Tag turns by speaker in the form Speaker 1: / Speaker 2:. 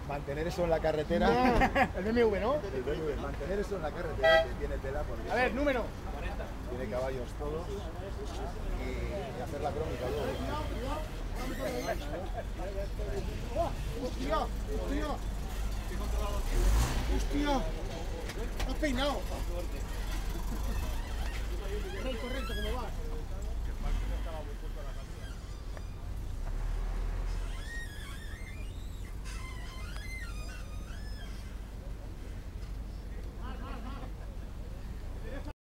Speaker 1: mantener eso en la carretera.
Speaker 2: El BMW, ¿no?
Speaker 1: El BMW, mantener eso en la carretera que tiene tela porque
Speaker 2: A ver, número.
Speaker 1: tiene caballos todos y hacer la crónica luego.
Speaker 2: ¡Hostia! ¡Hostia! ¡Hostia! ¡Has peinado! Correcto, ¿cómo vas?